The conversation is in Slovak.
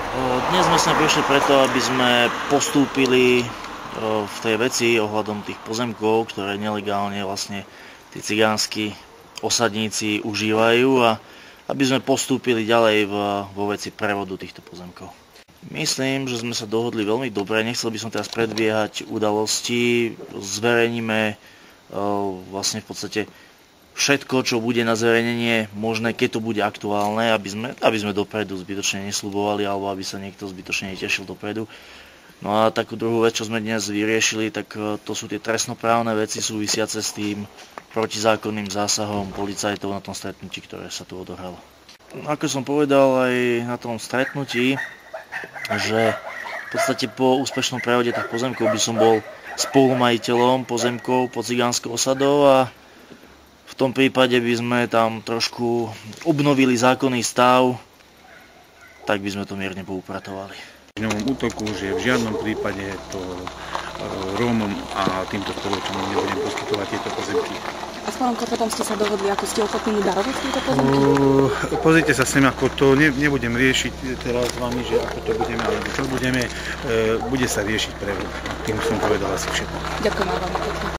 Dnes sme sa prišli preto, aby sme postúpili v tej veci ohľadom tých pozemkov, ktoré nelegálne vlastne tí cigánsky osadníci užívajú, a aby sme postúpili ďalej vo veci prevodu týchto pozemkov. Myslím, že sme sa dohodli veľmi dobre, nechcel by som teraz predbiehať udalosti, zverejníme vlastne v podstate všetko, čo bude na zverejnenie možné, keď to bude aktuálne, aby sme dopredu zbytočne nesľubovali alebo aby sa niekto zbytočne netešil dopredu. No a takú druhú vec, čo sme dnes vyriešili, tak to sú tie trestnoprávne veci súvisiace s tým protizákonným zásahom policajtov na tom stretnutí, ktoré sa tu odohralo. Ako som povedal aj na tom stretnutí, že v podstate po úspešnom prevode tých pozemkov by som bol spolumajiteľom pozemkov pod cigánskou osadou a v tom prípade by sme tam trošku obnovili zákonný stav, tak by sme to mierne poupratovali. V ňom útoku, že v žiadnom prípade to Rómom a týmto spoločnom nebudem poskytovať tieto pozemky. A s pánom Kotlebom ste sa dohodli, ako ste ochotní darovať tieto pozemky? Pozrite sa sem, ako to nebudem riešiť teraz s vami, že ako to budeme, alebo čo budeme, bude sa riešiť prevod. Tým som povedal asi všetko. Ďakujem vám.